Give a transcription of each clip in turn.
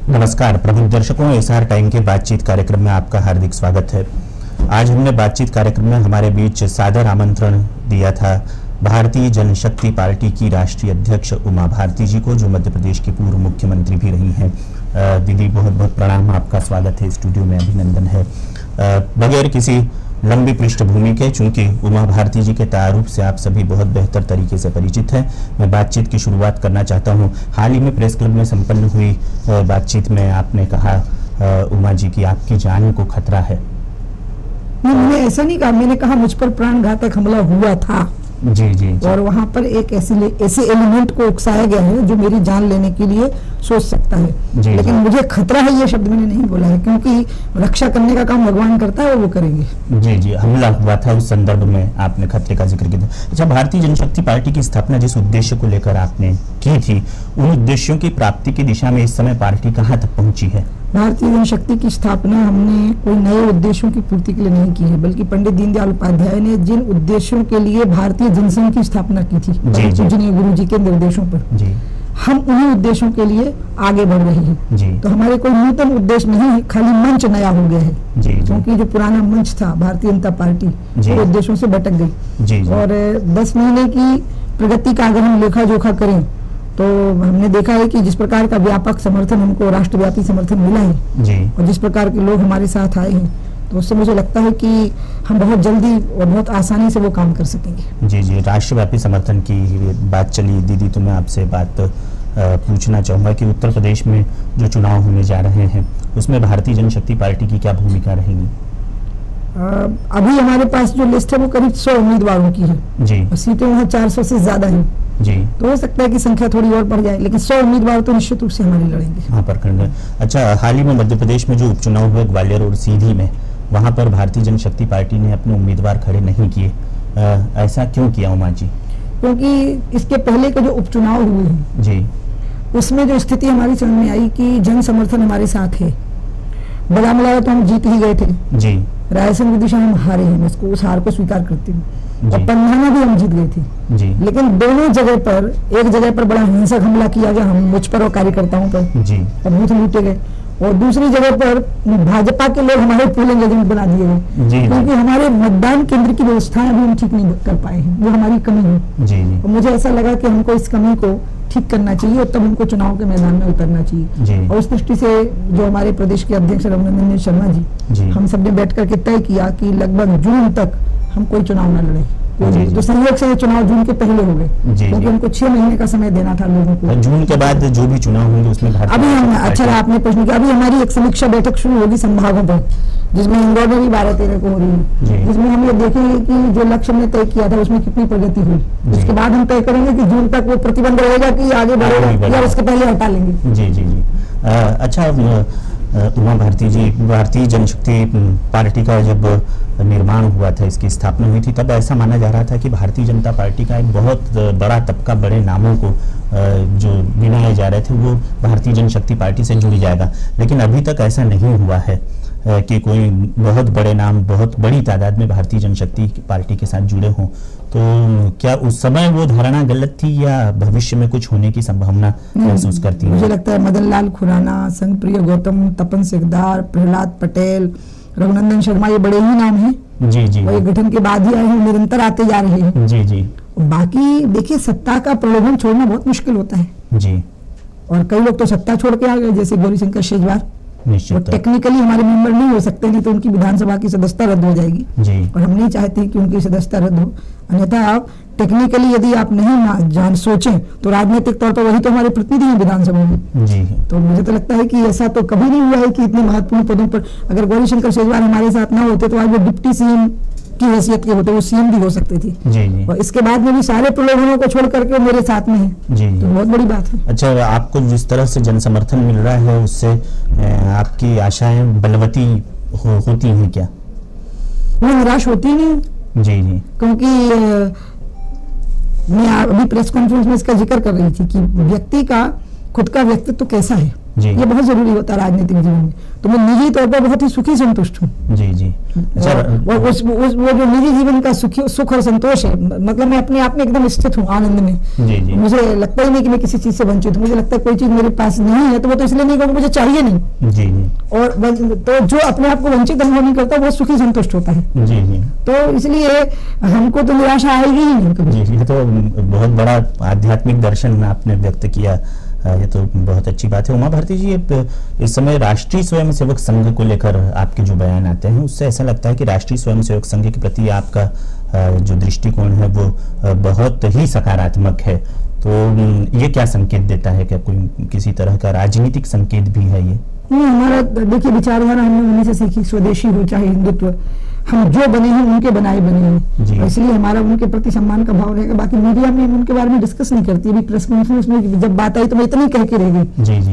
नमस्कार प्रमुख दर्शकों, एसआर टाइम के बातचीत कार्यक्रम में आपका हार्दिक स्वागत है। आज हमने बातचीत कार्यक्रम में हमारे बीच सादर आमंत्रण दिया था भारतीय जनशक्ति पार्टी की राष्ट्रीय अध्यक्ष उमा भारती जी को, जो मध्य प्रदेश की पूर्व मुख्यमंत्री भी रही हैं। दीदी, बहुत बहुत प्रणाम, आपका स्वागत है स्टूडियो में, अभिनंदन है। बगैर किसी लंबी पृष्ठभूमि के, चूंकि उमा भारती जी के तारुफ से आप सभी बहुत बेहतर तरीके से परिचित हैं, मैं बातचीत की शुरुआत करना चाहता हूं। हाल ही में प्रेस क्लब में संपन्न हुई बातचीत में आपने कहा उमा जी की आपकी जान को खतरा है। नहीं, मैंने ऐसा नहीं कहा, मैंने कहा मुझ पर प्राणघातक हमला हुआ था। जी जी, जी। और वहाँ पर एक ऐसे एलिमेंट को उकसाया गया है जो मेरी जान लेने के लिए सोच सकता है। लेकिन मुझे खतरा है ये शब्द मैंने नहीं बोला है, क्योंकि रक्षा करने का काम भगवान करता है, वो करेंगे। जी जी, हमला हुआ था, उस संदर्भ में आपने खतरे का जिक्र किया। अच्छा, भारतीय जनशक्ति पार्टी की स्थापना जिस उद्देश्य को लेकर आपने की थी, उन उद्देश्यों की प्राप्ति की दिशा में इस समय पार्टी कहाँ तक पहुंची है? भारतीय जनशक्ति की स्थापना हमने कोई नए उद्देश्यों की पूर्ति के लिए नहीं की है, बल्कि पंडित दीनदयाल उपाध्याय ने जिन उद्देश्यों के लिए भारतीय जनसंघ की स्थापना की थी, पूजनीय गुरु जी के निर्देशों पर, हम उन्हीं उद्देश्यों के लिए आगे बढ़ रहे हैं। तो हमारे कोई नूतन उद्देश्य नहीं है, खाली मंच नया हो गया है, क्योंकि जो पुराना मंच था भारतीय जनता पार्टी, वो उद्देश्यों से भटक गई। और 10 महीने की प्रगति का अगर हम लेखा जोखा करें तो हमने देखा है कि जिस प्रकार का व्यापक समर्थन हमको, राष्ट्रव्यापी समर्थन मिला है, और जिस प्रकार के लोग हमारे साथ आए हैं, तो उससे मुझे लगता है कि हम बहुत जल्दी और बहुत आसानी से वो काम कर सकेंगे। जी जी, राष्ट्रव्यापी समर्थन की बात चली दीदी, तो मैं आपसे बात पूछना चाहूँगा कि उत्तर प्रदेश में जो चुनाव होने जा रहे हैं, उसमें भारतीय जनशक्ति पार्टी की क्या भूमिका रहेगी? अभी हमारे पास जो लिस्ट है वो करीब 100 उम्मीदवारों की है जी, और सीटें वहाँ 400 से ज्यादा हैं जी। तो हो सकता है कि संख्या थोड़ी और बढ़ जाए, लेकिन 100 उम्मीदवार तो निश्चित रूप से हमारे लड़ेंगे। हाँ, पर करेंगे। अच्छा, हाल ही में मध्य प्रदेश में जो उपचुनाव हुए ग्वालियर और सीधी में, वहाँ पर भारतीय जनशक्ति पार्टी ने अपने उम्मीदवार खड़े नहीं किए, ऐसा क्यों किया उमा जी? क्योंकि इसके पहले के जो उपचुनाव हुए हैं जी, उसमें जो स्थिति हमारी समझ में आई कि जन समर्थन हमारे साथ है। बड़ा तो हम जीत ही गए थे जी, रायसेन विदिशा हम हारे हैं, मैं उस हार को स्वीकार करती हूँ, और पंधाना भी हम जीत गए थे जी। लेकिन दोनों जगह पर, एक जगह पर बड़ा हिंसक हमला किया गया हम मुझ पर और कार्यकर्ताओं पर जी, और बूथ लूटे गए, और दूसरी जगह पर भाजपा के लोग हमारे पोलिंग एजेंट बना दिए गए, क्योंकि हमारे मतदान केंद्र की व्यवस्थाएं अभी हम ठीक नहीं कर पाए हैं, वो हमारी कमी है जी। और मुझे ऐसा लगा कि हमको इस कमी को ठीक करना चाहिए, और तब हमको चुनाव के मैदान में उतरना चाहिए। और उस दृष्टि से जो हमारे प्रदेश के अध्यक्ष रघुनंदन शर्मा जी, हम सबने बैठ करके तय किया कि लगभग जून तक हम कोई चुनाव न लड़े। तो संयोग से चुनाव जून के पहले हो गए, क्योंकि उनको 6 महीने का समय देना था लोगों को। जून के बाद जो भी चुनाव होंगे उसमें अभी हम, अच्छा आपने प्रश्न किया, अभी हमारी एक समीक्षा बैठक शुरू होगी संभागों पर, जिसमें इंदौर में भी 12-13 को हो रही है, जिसमें हम ये देखेंगे कि जो लक्ष्य हमने तय किया था उसमें कितनी प्रगति हुई। उसके बाद हम तय करेंगे कि जून तक वो प्रतिबंध रहेगा कि आगे बढ़ेगा या उसके पहले हटा लेंगे। जी जी जी। अच्छा उमा भारती जी, भारतीय जनशक्ति पार्टी का जब निर्माण हुआ था, इसकी स्थापना हुई थी, तब ऐसा माना जा रहा था कि भारतीय जनता पार्टी का एक बहुत बड़ा तबका, बड़े नामों को जो गिनाए जा रहे थे वो भारतीय जनशक्ति पार्टी से जुड़ जाएगा, लेकिन अभी तक ऐसा नहीं हुआ है कि कोई बहुत बड़े नाम बहुत बड़ी तादाद में भारतीय जनशक्ति पार्टी के साथ जुड़े हों। तो क्या उस समय वो धारणा गलत थी, या भविष्य में कुछ होने की संभावना महसूस करती है? मुझे लगता है मदन लाल खुराना, संघप्रिय गौतम, तपन सिकदार, प्रहलाद पटेल, रघुनंदन शर्मा, ये बड़े ही नाम हैं जी जी, वही गठन के बाद ही आए हैं, निरंतर आते जा रहे हैं जी जी। बाकी देखिए, सत्ता का प्रलोभन छोड़ना बहुत मुश्किल होता है जी, और कई लोग तो सत्ता छोड़ के आ गए, जैसे गौरीशंकर शेजवार। वो टेक्निकली हमारे मेंबर नहीं हो सकते, नहीं तो उनकी विधानसभा की सदस्यता रद्द हो जाएगी जी, और हम नहीं चाहते कि उनकी सदस्यता रद्द हो। अन्यथा आप टेक्निकली यदि आप नहीं जान सोचें तो राजनीतिक तौर पर वही तो हमारे प्रतिनिधि हैं विधानसभा में जी। तो मुझे तो लगता है कि ऐसा तो कभी नहीं हुआ है कि इतने महत्वपूर्ण पदों पर अगर गौरीशंकर शेजवार हमारे साथ ना होते तो आज वो डिप्टी सीएम की हैसियत के होते, वो सीएम भी हो सकते थे जी। और इसके बाद में भी सारे प्रलोभनों को छोड़ करके मेरे साथ में है जी, तो बहुत बड़ी बात है। अच्छा, आपको जिस तरह से जन समर्थन मिल रहा है उससे आपकी आशाएं बलवती होती हैं क्या? वो निराश होती नहीं जी जी, क्योंकि मैं अभी प्रेस कॉन्फ्रेंस में इसका जिक्र कर रही थी कि व्यक्ति का खुद का व्यक्तित्व कैसा है, ये बहुत जरूरी होता है राजनीतिक जीवन में। तो मैं निजी तौर पर बहुत ही सुखी संतुष्ट हूँ। जी जी। वो जो निजी जीवन का सुख और संतोष है, मतलब मैं अपने आप में एकदम स्थित हूँ आनंद में। जी जी। मुझे लगता ही नहीं कि मैं किसी चीज से वंचित हूँ। मुझे लगता है कोई चीज मेरे पास नहीं है तो वो तो इसलिए नहीं क्योंकि मुझे चाहिए नहीं। जी जी। और तो जो अपने आप को वंचित अनुभव नहीं करता वो सुखी संतुष्ट होता है। जी जी। तो इसलिए हमको तो निराशा आएगी ही नहीं कभी। जी, ये तो बहुत बड़ा आध्यात्मिक दर्शन आपने व्यक्त किया, ये तो बहुत अच्छी बात है। उमा भारती जी, इस समय राष्ट्रीय स्वयंसेवक संघ को लेकर आपके जो बयान आते हैं उससे ऐसा लगता है कि राष्ट्रीय स्वयंसेवक संघ के प्रति आपका जो दृष्टिकोण है वो बहुत ही सकारात्मक है। तो ये क्या संकेत देता है? क्या कोई किसी तरह का राजनीतिक संकेत भी है ये? नहीं, हमारा देखिए विचारधारा हमने उन्हीं से सीखी, स्वदेशी हो चाहे हिंदुत्व, हम जो बने हैं उनके बनाए बने हैं, इसलिए हमारा उनके प्रति सम्मान का भाव रहेगा। बाकी मीडिया में उनके बारे में डिस्कस नहीं करती। अभी प्रेस कॉन्फ्रेंस में जब बात आई तो मैं इतनी कह के रह गई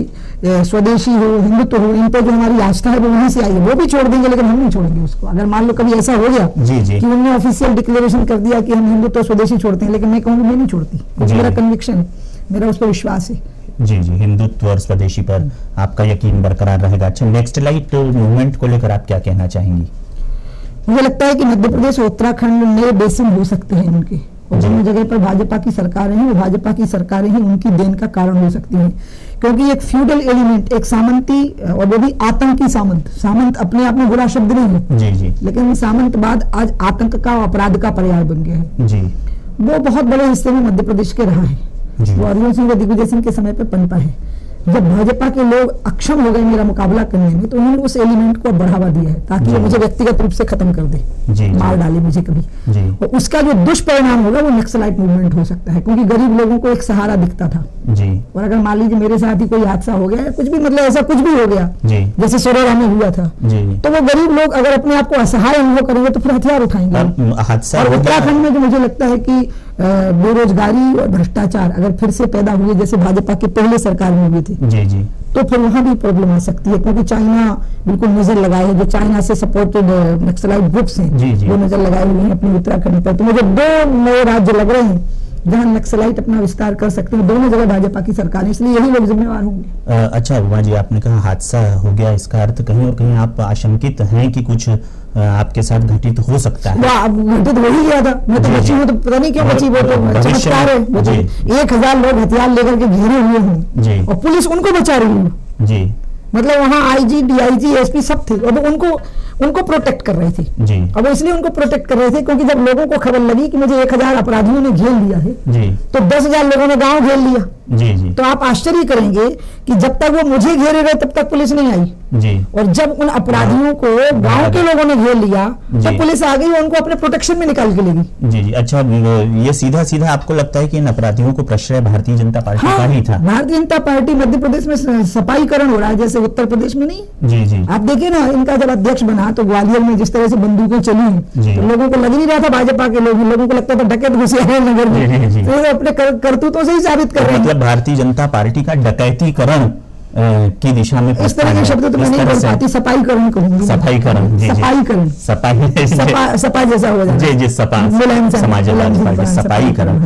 कि स्वदेशी हो हिंदुत्व हो, इन पर जो हमारी आस्था है वो वहीं से आई है, वो भी छोड़ देंगे लेकिन हम नहीं छोड़ेंगे उसको। अगर मान लो कभी ऐसा हो गया कि उन्होंने ऑफिशियल डिक्लेरेशन कर दिया कि हम हिंदुत्व स्वदेशी छोड़ते हैं, लेकिन मैं कहूँगी मैं नहीं छोड़ती, मेरा कन्विक्शन है, मेरा उस पर विश्वास है। जी जी, हिंदुत्व और स्वदेशी पर आपका यकीन बरकरार रहेगा। अच्छा, नेक्स्ट लाइट मूवमेंट को लेकर आप क्या कहना चाहेंगी? मुझे लगता है कि मध्य प्रदेश और उत्तराखंड नए बेसिन हो सकते हैं उनके, और जिन जगह पर भाजपा की सरकारें हैं वो भाजपा की सरकारें ही उनकी देन का कारण हो सकती हैं, क्योंकि एक फ्यूडल एलिमेंट, एक सामंती, और वो भी आतंकी सामंत अपने आप में बुरा शब्द नहीं है जी जी, लेकिन सामंतवाद आज आतंक का और अपराध का पर्याय बन गया है जी। वो बहुत बड़े हिस्से में मध्य प्रदेश के रहा है, वो अर्जुन सिंह व दिग्विजय सिंह के समय पे पनपा है। जब भाजपा के लोग अक्षम हो गए मेरा मुकाबला करने में तो उन्होंने उस एलिमेंट को बढ़ावा दिया है ताकि वो मुझे व्यक्तिगत रूप से खत्म कर दे, मार डाले मुझे कभी। और उसका जो दुष्परिणाम होगा वो नक्सलाइट मूवमेंट हो सकता है, क्योंकि गरीब लोगों को एक सहारा दिखता था जी। और अगर मान लीजिए मेरे साथ ही कोई हादसा हो गया, कुछ भी मतलब ऐसा कुछ भी हो गया जैसे सोरेरा में हुआ था, तो वो गरीब लोग अगर अपने आप को असहाय अनुभव करेंगे तो फिर हथियार उठाएंगे। उत्तराखंड में जो मुझे लगता है कि बेरोजगारी और भ्रष्टाचार अगर फिर से पैदा हुए जैसे भाजपा के पहले सरकार में हुए थे जी जी, तो फिर वहां भी प्रॉब्लम आ सकती है, क्योंकि चाइना बिल्कुल नजर लगाए है, जो चाइना से सपोर्टेड नक्सलाइट ग्रुप्स हैं वो नजर लगाए हुए हैं अपने उत्तराखंड पर। तो मुझे 2 नए राज्य लग रहे हैं जहां नक्सलाइट अपना विस्तार कर सकते हैं, दोनों जगह भाजपा की सरकार है, इसलिए यही लोग जिम्मेवार होंगे। अच्छा उमा जी, आपने कहा हादसा हो गया, इसका अर्थ कहीं और कहीं आप आशंकित हैं कि कुछ आपके साथ घटित हो सकता है? घटित हो ही गया था, मैं तो बची हूँ तो पता नहीं क्यों बची, वो तो चमत्कार है। 1000 लोग हथियार लेकर के घेरे हुए हैं और पुलिस उनको बचा रही है जी, मतलब वहाँ आईजी, डीआईजी, एसपी सब थे और उनको प्रोटेक्ट कर रहे थे जी। और वो इसलिए उनको प्रोटेक्ट कर रहे थे क्योंकि जब लोगों को खबर लगी कि मुझे 1000 अपराधियों ने घेर लिया है जी, तो 10,000 लोगों ने गांव घेर लिया जी जी। तो आप आश्चर्य करेंगे कि जब तक वो मुझे घेरे रहे तब तक पुलिस नहीं आई जी, और जब उन अपराधियों को गांव के लोगों ने घेर लिया तो पुलिस आ गई और उनको अपने प्रोटेक्शन में निकाल के ले गई जी जी। अच्छा, ये सीधा सीधा आपको लगता है कि इन अपराधियों को प्रश्रय भारतीय जनता पार्टी का ही था? भारतीय जनता पार्टी मध्य प्रदेश में सफाईकरण हो रहा है जैसे उत्तर प्रदेश में नहीं जी जी। आप देखिए ना, इनका जब अध्यक्ष बना तो ग्वालियर में जिस तरह से बंदूकें चली तो लोगों को लग नहीं रहा था भाजपा के लोगों को लगता था डकैत घुसे हैं नगर में, तो अपने करतूतों से ही साबित कर रहे हैं। मतलब भारतीय जनता पार्टी का डकैतीकरण की दिशा में इस तरह के शब्द तो मैं नहीं बोल पाती, सफाईकरण कहूंगी। सफाईकरण जी, सफाईकरण, सपा जैसा हो जाए जी जी, सपा समाजवादी पार्टी, सफाईकरण,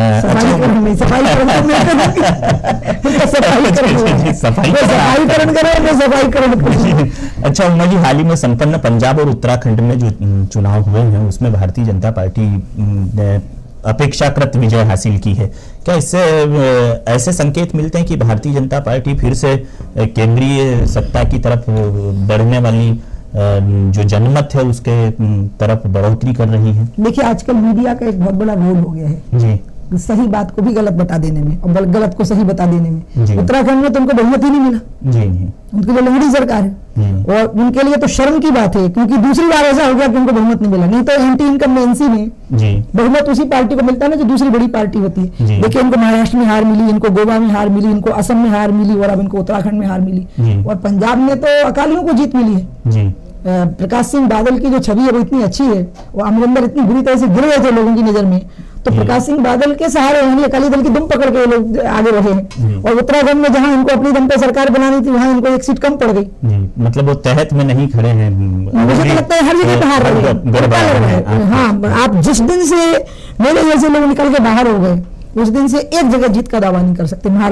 सफाईकरण। अच्छा उमा जी, हाल ही में संपन्न पंजाब और उत्तराखंड में जो चुनाव हुए हैं उसमें भारतीय जनता पार्टी अपेक्षाकृत विजय हासिल की है, क्या इससे ऐसे संकेत मिलते हैं कि भारतीय जनता पार्टी फिर से केंद्रीय सत्ता की तरफ बढ़ने वाली जो जनमत है उसके तरफ बढ़ोतरी कर रही है? देखिए आजकल मीडिया का एक बहुत बड़ा रोल हो गया है जी, सही बात को भी गलत बता देने में और गलत को सही बता देने में। उत्तराखंड में तो उनको बहुमत ही नहीं मिला जी, उनकी जो लंगड़ी सरकार है और उनके लिए तो शर्म की बात है, क्योंकि दूसरी बार ऐसा हो गया कि उनको बहुमत नहीं मिला, नहीं तो एंटी इनकम्बेंसी में बहुमत उसी पार्टी को मिलता है ना जो दूसरी बड़ी पार्टी होती है। देखिए इनको महाराष्ट्र में हार मिली, इनको गोवा में हार मिली, इनको असम में हार मिली और अब इनको उत्तराखंड में हार मिली, और पंजाब में तो अकालियों को जीत मिली है। प्रकाश सिंह बादल की जो छवि है वो इतनी अच्छी है, वो अमरिंदर इतनी बुरी तरह से गिर गए थे लोगों की नजर में, तो प्रकाश सिंह बादल के सहारे यानी अकाली दल की दुम पकड़ के लोग आगे रहे हैं, और उत्तराखंड में जहां इनको अपनी दम पे सरकार बनानी थी वहां इनको एक सीट कम पड़ गई। मतलब वो तहत में नहीं खड़े हैं, मुझे तो लगता है हर जगह बाहर रहे हैं। हाँ, आप जिस दिन से मेरे जैसे लोग निकल के बाहर हो गए उस दिन से एक जगह जीत का दावा नहीं कर सकते। महाराष्ट्र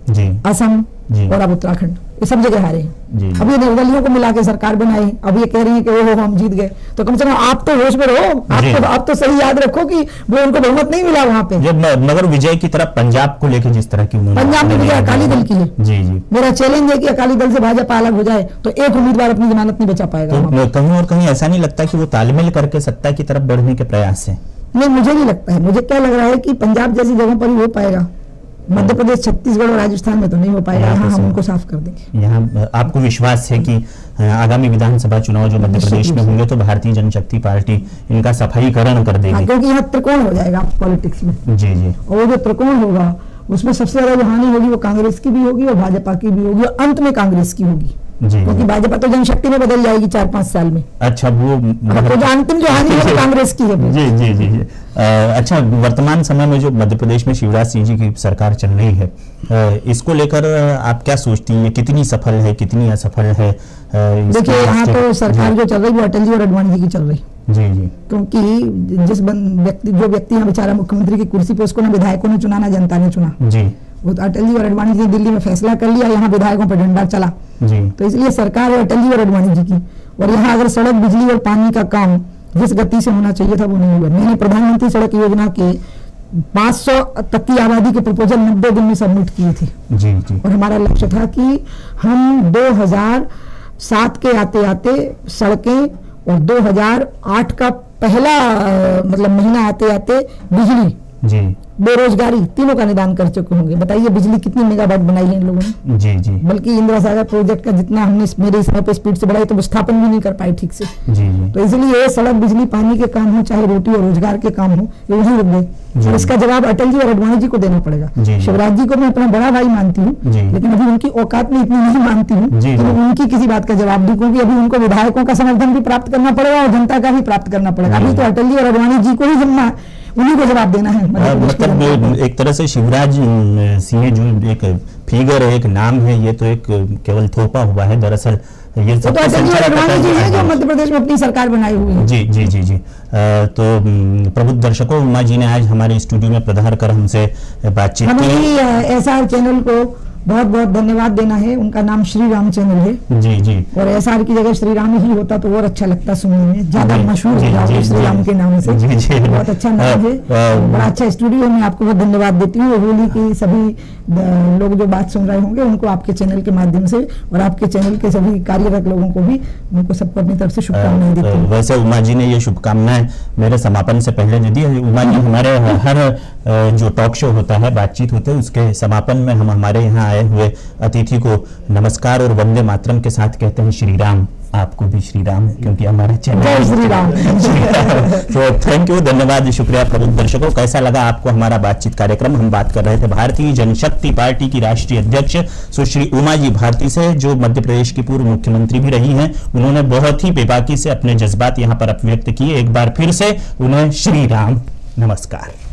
असम और अब उत्तराखंड, ये सब जगह हारे हैं। अब ये निर्दलियों को मिला के सरकार बनाई, अब ये कह रही है कि वो हम जीत गए, तो कम से कम आप तो होश में रहो, आप तो सही याद रखो कि वो उनको बहुमत नहीं मिला वहां पे। मगर विजय की तरफ पंजाब को लेकर जिस तरह की पंजाब में विजय अकाली दल की है। जी। मेरा चैलेंज है कि अकाली दल से भाजपा अलग हो जाए तो एक उम्मीदवार अपनी जमानत नहीं बचा पाएगा। तो कहीं और कहीं ऐसा नहीं लगता कि वो तालमेल करके सत्ता की तरफ बढ़ने के प्रयास है? नहीं, मुझे नहीं लगता है। मुझे क्या लग रहा है कि पंजाब जैसी जगहों पर ही हो पाएगा, मध्य प्रदेश, छत्तीसगढ़ और राजस्थान में तो नहीं हो पाएगा। यहाँ हम उनको साफ कर देंगे। यहाँ आपको विश्वास है कि आगामी विधानसभा चुनाव जो मध्य प्रदेश में होंगे तो भारतीय जनशक्ति पार्टी इनका सफाईकरण कर देगी? क्योंकि यहाँ त्रिकोण हो जाएगा पॉलिटिक्स में। जी। और वो जो त्रिकोण होगा उसमें सबसे ज्यादा जो हानि होगी वो कांग्रेस की भी होगी और भाजपा की भी होगी, और अंत में कांग्रेस की होगी, क्योंकि भाजपा तो जनशक्ति में बदल जाएगी 4-5 साल में। अच्छा, वो तो जो अंतिम जो हानि है कांग्रेस की है। जी। अच्छा, वर्तमान समय में जो मध्य प्रदेश में शिवराज सिंह जी की सरकार चल रही है, इसको लेकर आप क्या सोचती हैं? कितनी सफल है, कितनी असफल है? देखिए, यहाँ तो सरकार जो चल रही है वो अटल जी और अडवाणी जी की चल रही। जी। क्योंकि जो व्यक्ति यहाँ बेचारा मुख्यमंत्री की कुर्सी पे, उसको ना विधायकों ने चुना ना जनता ने चुना। जी। वो तो अटल जी और अडवाणी जी ने दिल्ली में फैसला कर लिया, यहाँ विधायकों पर डंडा चला। जी। तो इसलिए सरकार है अटल जी और अडवाणी जी की। और यहाँ अगर सड़क, बिजली और पानी का काम जिस गति से होना चाहिए था वो नहीं हुआ। मैंने प्रधानमंत्री सड़क योजना के 500 तक की आबादी के प्रपोजल 90 दिन में सबमिट किए थे। जी। और हमारा लक्ष्य था कि हम 2007 के आते आते सड़कें और 2008 का पहला मतलब महीना आते आते बिजली, बेरोजगारी, तीनों का निदान कर चुके होंगे। बताइए बिजली कितनी मेगावाट बनाई है इन लोगों ने? जी। बल्कि इंदिरा सागर प्रोजेक्ट का जितना हमने मेरे समय पे स्पीड से बढ़ाई तो वो स्थापन भी नहीं कर पाए ठीक से। जी। तो इसलिए सड़क, बिजली, पानी के काम हो, चाहे रोटी और रोजगार के काम हो, ये वही रुक गए। और इसका जवाब अटल जी और अडवाणी जी को देना पड़ेगा। शिवराज जी को मैं अपना बड़ा भाई मानती हूँ, लेकिन अभी उनकी औकात में इतनी नहीं मानती हूँ कि उनकी किसी बात का जवाब दूं, क्योंकि अभी उनको विधायकों का समर्थन भी प्राप्त करना पड़ेगा और जनता का भी प्राप्त करना पड़ेगा। अभी तो अटल जी और अडवाणी जी को ही जिम्मा, उन्हीं को जवाब देना है। मतलब एक तरह से शिवराज सिंह जो एक फिगर है, एक नाम है, ये तो एक केवल थोपा हुआ है। दरअसल ये तो अटल जी और अडवाणी जी है जो मध्य प्रदेश में अपनी सरकार बनाई हुई है। जी। तो प्रबुद्ध दर्शकों, उमा जी ने आज हमारे स्टूडियो में पधार कर हमसे बातचीत की। हमें एसआर चैनल को बहुत बहुत धन्यवाद देना है। उनका नाम श्री राम चैनल है। जी। और एसआर की जगह श्री राम ही होता तो और अच्छा लगता सुनने में, ज्यादा मशहूर हो जाओगे श्री राम के नाम से। बहुत अच्छा नाम है, बड़ा अच्छा स्टूडियो। मैं आपको बहुत धन्यवाद देती हूँ। होली की सभी लोग जो बात सुन रहे होंगे उनको आपके चैनल के माध्यम से और आपके चैनल के सभी कार्यरत लोगों को भी, उनको सबको अपनी तरफ से शुभकामनाएं देती हूँ। वैसे उमा जी ने ये शुभकामनाएं मेरे समापन से पहले दे दी। उमा जी, हमारे हर जो टॉक शो होता है, बातचीत होते है, उसके समापन में हम हमारे यहाँ आए हुए अतिथि को नमस्कार और वंदे मातरम के साथ कहते हैं श्री राम। आपको भी श्री राम, क्योंकि हमारा चैनल श्री राम। तो थैंक यू, धन्यवाद, शुक्रिया। प्रबुद्ध दर्शकों, कैसा लगा आपको हमारा बातचीत कार्यक्रम? हम बात कर रहे थे भारतीय जनशक्ति पार्टी की राष्ट्रीय अध्यक्ष सुश्री उमा जी भारती से, जो मध्य प्रदेश की पूर्व मुख्यमंत्री भी रही हैं। उन्होंने बहुत ही बेबाकी से अपने जज्बात यहाँ पर अभिव्यक्त किए। एक बार फिर से उन्हें श्री राम, नमस्कार।